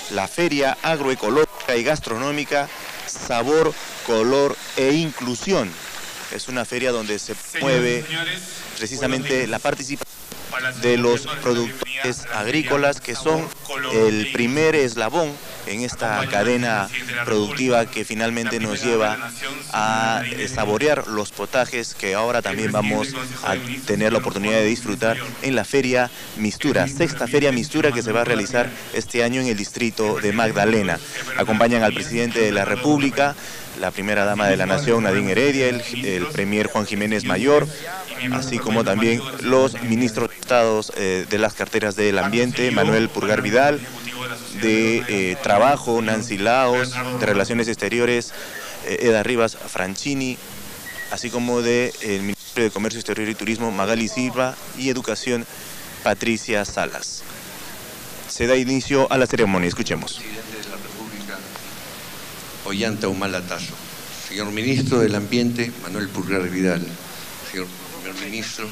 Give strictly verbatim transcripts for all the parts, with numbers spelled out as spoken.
la Feria Agroecológica y Gastronómica Sabor, Color e Inclusión. Es una feria donde se mueve precisamente la participación de los productores agrícolas, que son el primer eslabón en esta cadena productiva que finalmente nos lleva a saborear los potajes que ahora también vamos a tener la oportunidad de disfrutar en la Feria Mistura, sexta Feria Mistura que se va a realizar este año en el distrito de Magdalena. Acompañan al presidente de la República, la primera dama de la Nación, Nadine Heredia, el, el premier Juan Jiménez Mayor, así como también los ministros estados eh, de las carteras del Ambiente, Manuel Pulgar Vidal, de eh, Trabajo, Nancy Laos, de Relaciones Exteriores, eh, Eda Rivas Franchini, así como del de, Ministerio de Comercio Exterior y Turismo, Magali Silva, y Educación, Patricia Salas. Se da inicio a la ceremonia, escuchemos. Presidente de la República, Ollanta Humala Tazo. Señor Ministro del Ambiente, Manuel Pulgar Vidal. Señor Primer Ministro,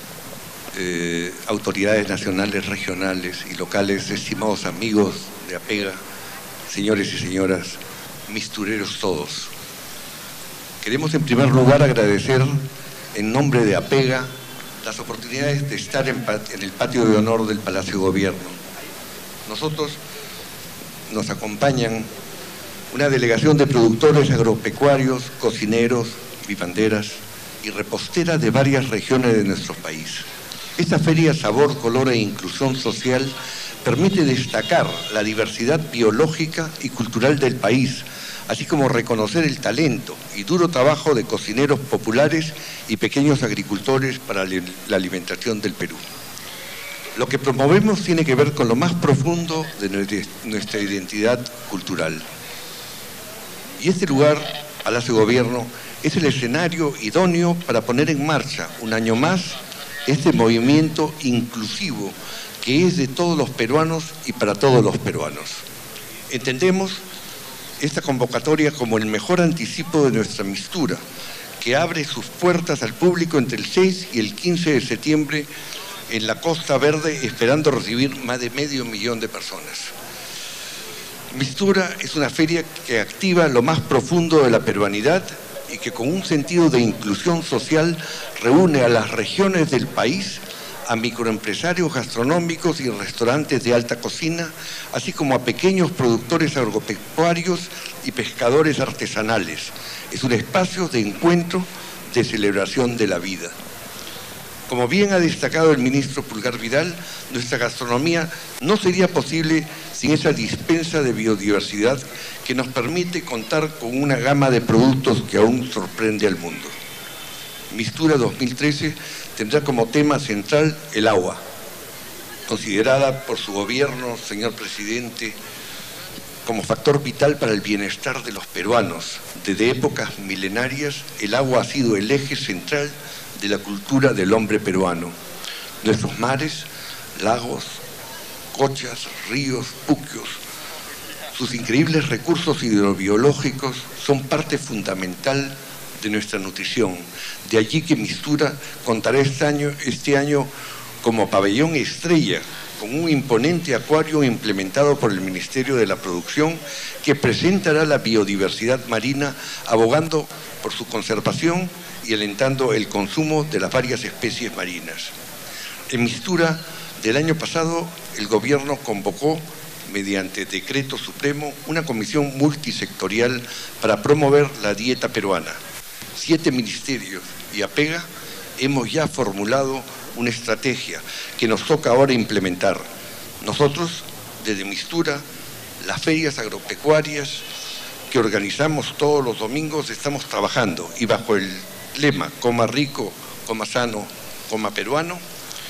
Eh, autoridades nacionales, regionales y locales, estimados amigos de APEGA, señores y señoras, mistureros todos. Queremos en primer lugar agradecer en nombre de APEGA las oportunidades de estar en, en el patio de honor del Palacio de Gobierno. Nosotros nos acompañan una delegación de productores agropecuarios, cocineros, vivanderas y reposteras de varias regiones de nuestro país. Esta feria Sabor, Color e Inclusión Social permite destacar la diversidad biológica y cultural del país, así como reconocer el talento y duro trabajo de cocineros populares y pequeños agricultores para la alimentación del Perú. Lo que promovemos tiene que ver con lo más profundo de nuestra identidad cultural. Y este lugar, Palacio de Gobierno, es el escenario idóneo para poner en marcha un año más este movimiento inclusivo que es de todos los peruanos y para todos los peruanos. Entendemos esta convocatoria como el mejor anticipo de nuestra mistura, que abre sus puertas al público entre el seis y el quince de septiembre en la Costa Verde, esperando recibir más de medio millón de personas. Mistura es una feria que activa lo más profundo de la peruanidad y que con un sentido de inclusión social reúne a las regiones del país, a microempresarios gastronómicos y restaurantes de alta cocina, así como a pequeños productores agropecuarios y pescadores artesanales. Es un espacio de encuentro, de celebración de la vida. Como bien ha destacado el ministro Pulgar Vidal, nuestra gastronomía no sería posible sin esa dispensa de biodiversidad que nos permite contar con una gama de productos que aún sorprende al mundo. Mistura dos mil trece tendrá como tema central el agua, considerada por su gobierno, señor presidente, como factor vital para el bienestar de los peruanos. Desde épocas milenarias, el agua ha sido el eje central de la cultura del hombre peruano. Nuestros mares, lagos, cochas, ríos, puquios, sus increíbles recursos hidrobiológicos son parte fundamental de nuestra nutrición. De allí que Mistura contará este año, este año como pabellón estrella con un imponente acuario implementado por el Ministerio de la Producción que presentará la biodiversidad marina, abogando por su conservación y alentando el consumo de las varias especies marinas. En Mistura del año pasado, el gobierno convocó, mediante decreto supremo, una comisión multisectorial para promover la dieta peruana. Siete ministerios y APEGA hemos ya formulado una estrategia que nos toca ahora implementar. Nosotros, desde Mistura, las ferias agropecuarias que organizamos todos los domingos, estamos trabajando y bajo el lema coma rico, coma sano, coma peruano,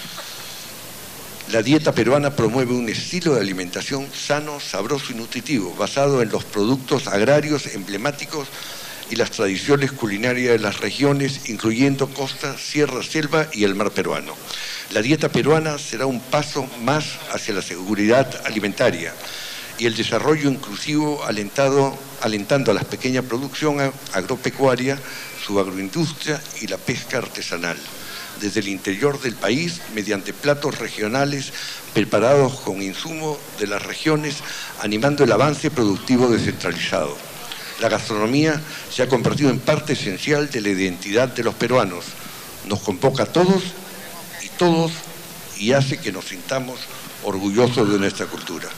la dieta peruana promueve un estilo de alimentación sano, sabroso y nutritivo, basado en los productos agrarios emblemáticos y las tradiciones culinarias de las regiones, incluyendo costa, sierra, selva y el mar peruano. La dieta peruana será un paso más hacia la seguridad alimentaria y el desarrollo inclusivo alentado, alentando a la pequeña producción agropecuaria, su agroindustria y la pesca artesanal. desde el interior del país mediante platos regionales preparados con insumos de las regiones, animando el avance productivo descentralizado. La gastronomía se ha convertido en parte esencial de la identidad de los peruanos. Nos convoca a todos y todos y hace que nos sintamos orgullosos de nuestra cultura.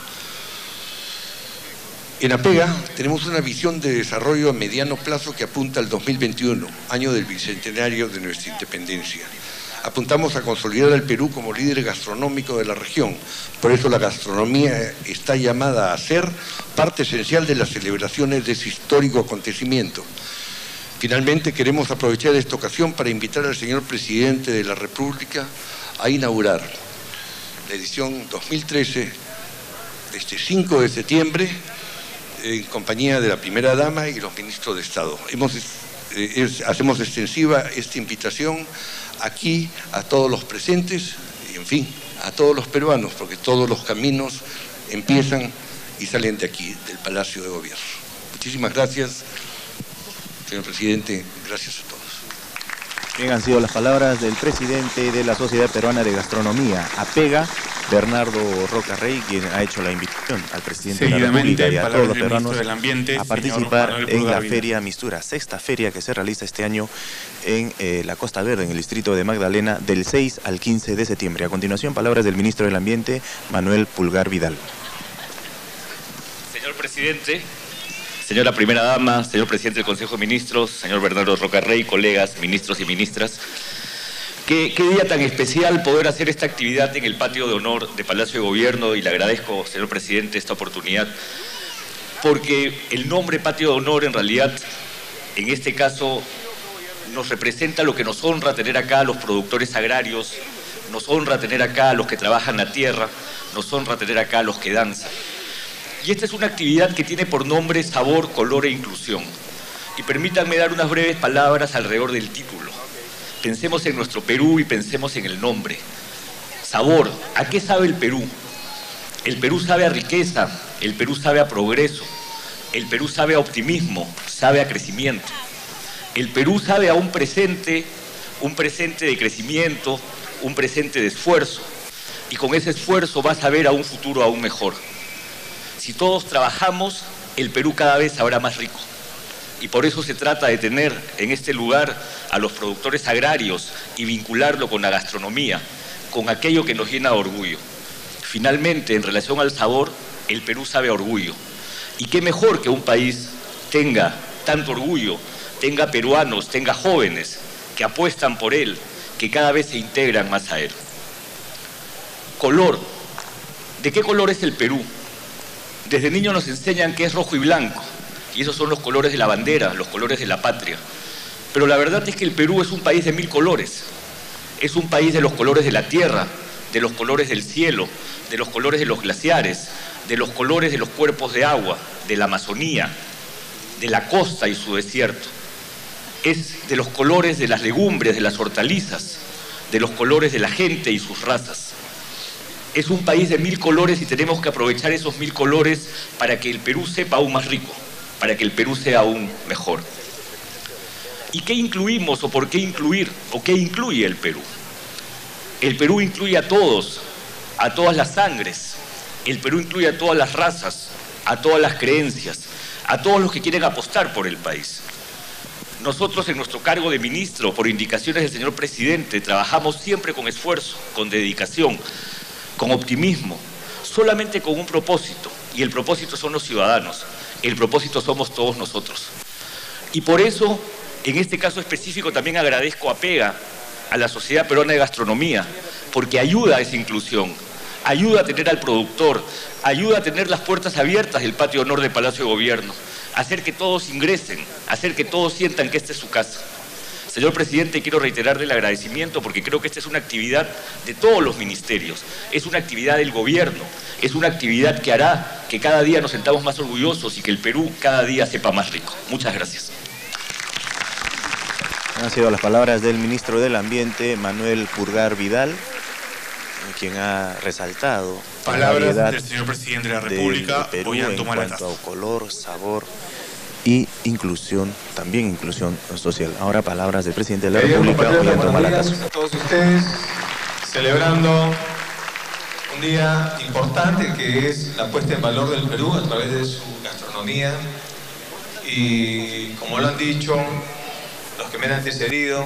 En APEGA tenemos una visión de desarrollo a mediano plazo que apunta al dos mil veintiuno, año del bicentenario de nuestra independencia. Apuntamos a consolidar al Perú como líder gastronómico de la región. Por eso la gastronomía está llamada a ser parte esencial de las celebraciones de ese histórico acontecimiento. Finalmente, queremos aprovechar esta ocasión para invitar al señor Presidente de la República a inaugurar la edición dos mil trece, este cinco de septiembre, en compañía de la primera dama y los ministros de Estado. Hemos, eh, es, hacemos extensiva esta invitación aquí a todos los presentes y, en fin, a todos los peruanos, porque todos los caminos empiezan y salen de aquí, del Palacio de Gobierno. Muchísimas gracias, señor Presidente. Gracias a todos. Bien, han sido las palabras del presidente de la Sociedad Peruana de Gastronomía, APEGA, Bernardo Roca Rey, quien ha hecho la invitación al presidente de la República y a todos los peruanos ambiente, a participar en la Feria Mistura, sexta feria que se realiza este año en eh, la Costa Verde, en el distrito de Magdalena, del seis al quince de septiembre. A continuación, palabras del ministro del Ambiente, Manuel Pulgar Vidal. Señor presidente, señora primera dama, señor presidente del Consejo de Ministros, señor Bernardo Roca Rey, colegas, ministros y ministras, Qué, qué día tan especial poder hacer esta actividad en el patio de honor de Palacio de Gobierno, y le agradezco, señor presidente, esta oportunidad, porque el nombre patio de honor en realidad, en este caso, nos representa lo que nos honra tener acá a los productores agrarios, nos honra tener acá a los que trabajan la tierra, nos honra tener acá a los que danzan. Y esta es una actividad que tiene por nombre Sabor, Color e Inclusión. Y permítanme dar unas breves palabras alrededor del título. Pensemos en nuestro Perú y pensemos en el nombre. Sabor, ¿a qué sabe el Perú? El Perú sabe a riqueza, el Perú sabe a progreso, el Perú sabe a optimismo, sabe a crecimiento. El Perú sabe a un presente, un presente de crecimiento, un presente de esfuerzo. Y con ese esfuerzo va a saber a un futuro aún mejor. Si todos trabajamos, el Perú cada vez sabrá más rico. Y por eso se trata de tener en este lugar a los productores agrarios y vincularlo con la gastronomía, con aquello que nos llena de orgullo. Finalmente, en relación al sabor, el Perú sabe a orgullo. Y qué mejor que un país tenga tanto orgullo, tenga peruanos, tenga jóvenes que apuestan por él, que cada vez se integran más a él. Color. ¿De qué color es el Perú? Desde niños nos enseñan que es rojo y blanco. Y esos son los colores de la bandera, los colores de la patria. Pero la verdad es que el Perú es un país de mil colores. Es un país de los colores de la tierra, de los colores del cielo, de los colores de los glaciares, de los colores de los cuerpos de agua, de la Amazonía, de la costa y su desierto. Es de los colores de las legumbres, de las hortalizas, de los colores de la gente y sus razas. Es un país de mil colores y tenemos que aprovechar esos mil colores para que el Perú sepa aún más rico, para que el Perú sea aún mejor. ¿Y qué incluimos o por qué incluir o qué incluye el Perú? El Perú incluye a todos, a todas las sangres. El Perú incluye a todas las razas, a todas las creencias, a todos los que quieren apostar por el país. Nosotros en nuestro cargo de ministro, por indicaciones del señor presidente, trabajamos siempre con esfuerzo, con dedicación, con optimismo, solamente con un propósito, y el propósito son los ciudadanos, el propósito somos todos nosotros. Y por eso, en este caso específico, también agradezco a APEGA, a la Sociedad Peruana de Gastronomía, porque ayuda a esa inclusión, ayuda a tener al productor, ayuda a tener las puertas abiertas del patio de honor del Palacio de Gobierno, hacer que todos ingresen, hacer que todos sientan que esta es su casa. Señor presidente, quiero reiterarle el agradecimiento porque creo que esta es una actividad de todos los ministerios, es una actividad del gobierno, es una actividad que hará que cada día nos sentamos más orgullosos y que el Perú cada día sepa más rico. Muchas gracias. Han sido las palabras del ministro del Ambiente, Manuel Pulgar Vidal, quien ha resaltado palabras del señor presidente de la República, Perú en cuanto a color, sabor y inclusión, también inclusión social. Ahora palabras del presidente de la Queridos República, compatriotas, Ollanta buenos Humala días Tasso. a todos ustedes, celebrando un día importante que es la puesta en valor del Perú a través de su gastronomía. Y como lo han dicho los que me han antecedido,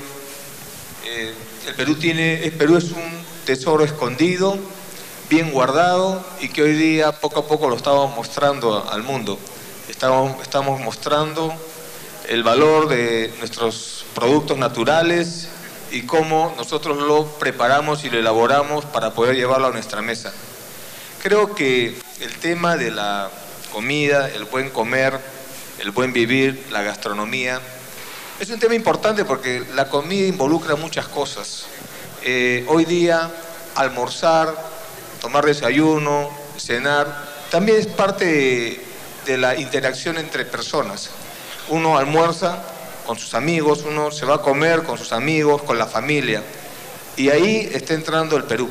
eh, el Perú, tiene, el Perú es un tesoro escondido, bien guardado, y que hoy día poco a poco lo estamos mostrando al mundo. Estamos, estamos mostrando el valor de nuestros productos naturales y cómo nosotros lo preparamos y lo elaboramos para poder llevarlo a nuestra mesa. Creo que el tema de la comida, el buen comer, el buen vivir, la gastronomía, es un tema importante porque la comida involucra muchas cosas. Eh, hoy día, almorzar, tomar desayuno, cenar, también es parte de, de la interacción entre personas. Uno almuerza con sus amigos, uno se va a comer con sus amigos, con la familia. Y ahí está entrando el Perú,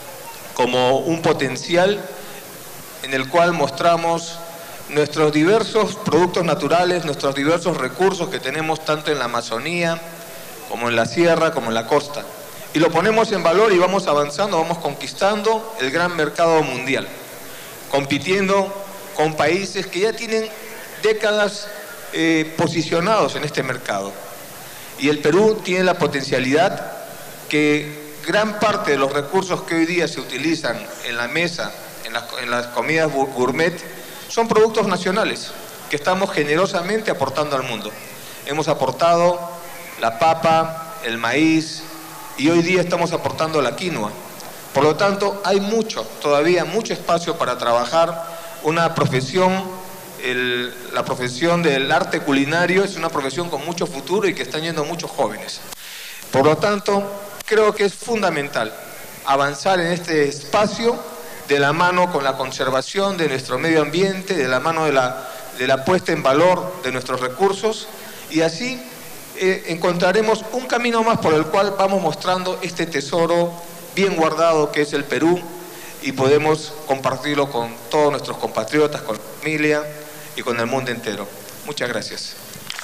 como un potencial en el cual mostramos nuestros diversos productos naturales, nuestros diversos recursos que tenemos tanto en la Amazonía, como en la sierra, como en la costa. Y lo ponemos en valor y vamos avanzando, vamos conquistando el gran mercado mundial, compitiendo con países que ya tienen décadas eh, posicionados en este mercado. Y el Perú tiene la potencialidad que gran parte de los recursos que hoy día se utilizan en la mesa, en las, en las comidas gourmet, son productos nacionales que estamos generosamente aportando al mundo. Hemos aportado la papa, el maíz, y hoy día estamos aportando la quinoa. Por lo tanto, hay mucho, todavía mucho espacio para trabajar. Una profesión, el, la profesión del arte culinario es una profesión con mucho futuro y que están yendo muchos jóvenes. Por lo tanto, creo que es fundamental avanzar en este espacio de la mano con la conservación de nuestro medio ambiente, de la mano de la, de la puesta en valor de nuestros recursos, y así eh, encontraremos un camino más por el cual vamos mostrando este tesoro bien guardado que es el Perú, y podemos compartirlo con todos nuestros compatriotas, con la familia y con el mundo entero. Muchas gracias.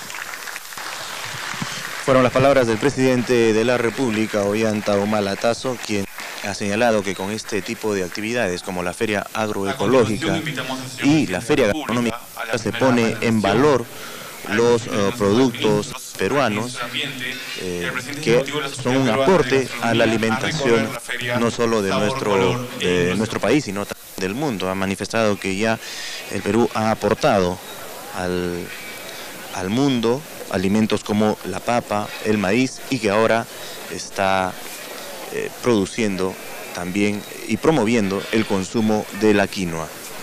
Fueron las palabras del presidente de la República, Ollanta Humala Tasso, quien ha señalado que con este tipo de actividades como la Feria Agroecológica y la Feria Gastronómica se pone en valor los uh, productos peruanos eh, que son un aporte a la alimentación no solo de nuestro, de nuestro país, sino también del mundo. Ha manifestado que ya el Perú ha aportado al, al mundo alimentos como la papa, el maíz, y que ahora está eh, produciendo también y promoviendo el consumo de la quinoa.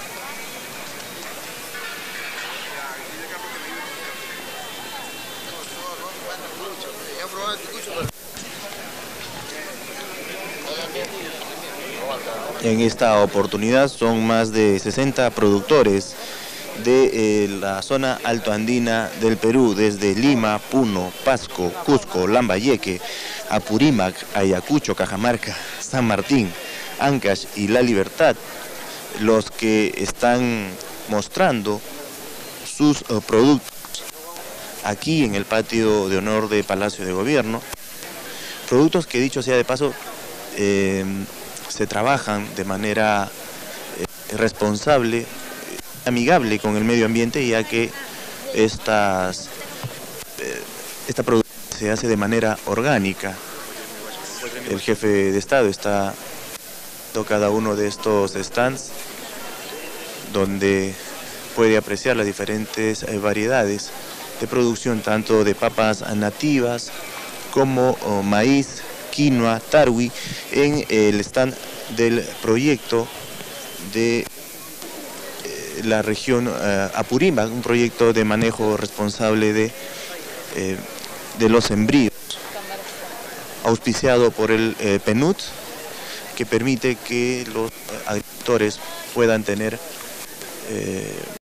En esta oportunidad son más de sesenta productores de eh, la zona altoandina del Perú, desde Lima, Puno, Pasco, Cusco, Lambayeque, Apurímac, Ayacucho, Cajamarca, San Martín, Ancash y La Libertad, los que están mostrando sus uh, productos aquí en el patio de honor de Palacio de Gobierno. Productos que, dicho sea de paso, eh, se trabajan de manera eh, responsable, amigable con el medio ambiente, ya que estas, eh, esta producción se hace de manera orgánica. El jefe de Estado está en cada uno de estos stands donde puede apreciar las diferentes eh, variedades de producción, tanto de papas nativas como oh, maíz, quinoa, tarwi, en el stand del proyecto de la región uh, Apurímac, un proyecto de manejo responsable de, eh, de los sembríos, auspiciado por el eh, P N U D, que permite que los agricultores puedan tener eh,